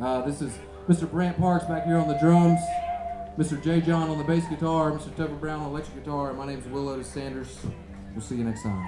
This is Mr. Brandt Parks back here on the drums, Mr. J. John on the bass guitar, Mr. Topher Brown on electric guitar, and my name is Wil Sanders. We'll see you next time.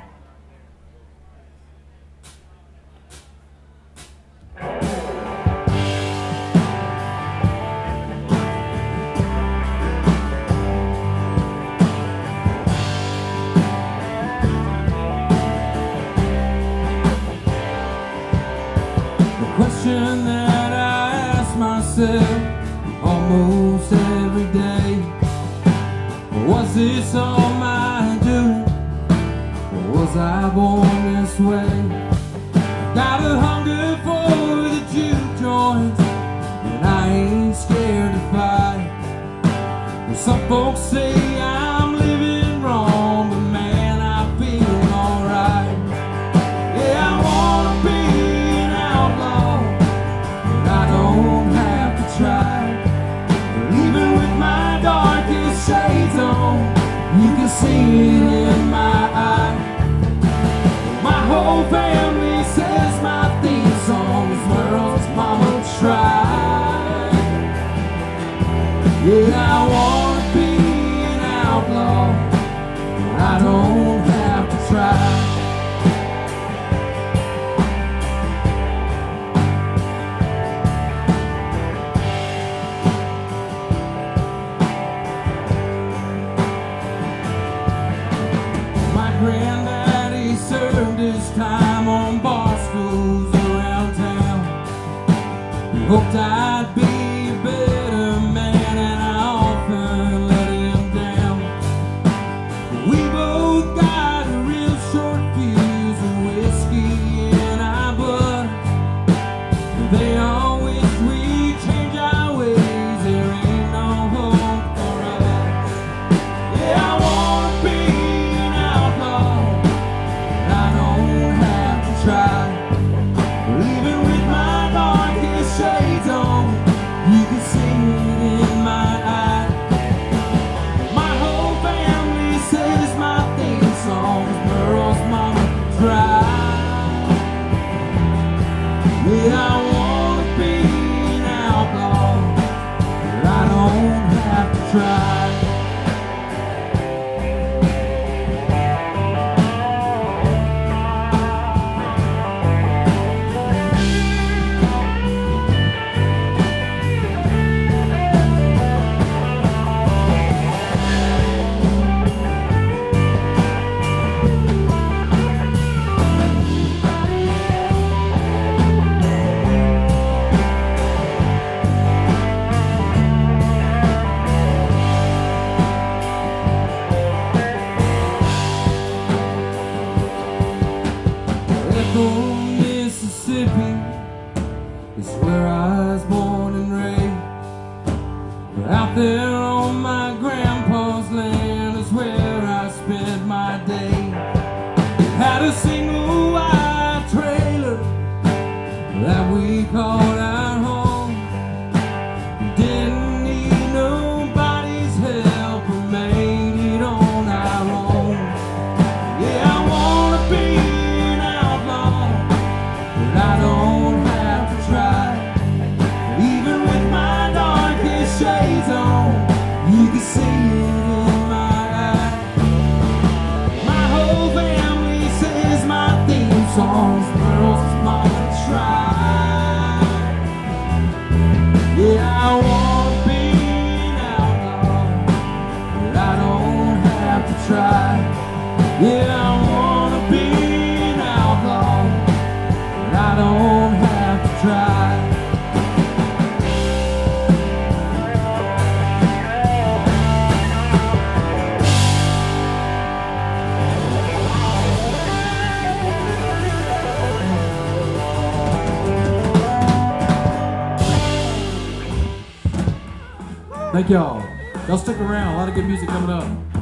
The question that I ask myself almost every day, was this all my doing, or was I born this way? Got a hunger for the juke joints, and I ain't scared to fight. Some folks say I'm living wrong, but man, I feel alright. Yeah, I wanna be an outlaw, but I don't have to try. Even with my darkest shades on, you can see it in my eye. My whole family says my theme song is Merle's mama tried. Yeah, I wanna be an outlaw, but I don't have to try. Granddaddy served his time on bar stools around town. He hoped I'd be a better man, and I often let him down. We both got a real short fuse of whiskey in our blood. They all wish we'd change our ways. There ain't no hope for us. Yeah, I wanna be try. Even with my darkest shades on, you can see it in my eye. My whole family says my theme song is Merle's mama tried. Yeah, I wanna be an outlaw, but I don't have to try. Ethel, Mississippi is where I was born and raised. Out there on my grandpa's land is where I spent my day. Had a single wide trailer that we called our home. Didn't need nobody's help, or made it on our own. Yeah, I wanna be I don't have to try. Even with my darkest shades on, you can see it in my eye. My whole family says my theme song's Merle's mama tried. Yeah, I wanna be an outlaw, but I don't have to try. Yeah, I wanna be an outlaw, I don't have to try. Thank y'all. Y'all stick around. A lot of good music coming up.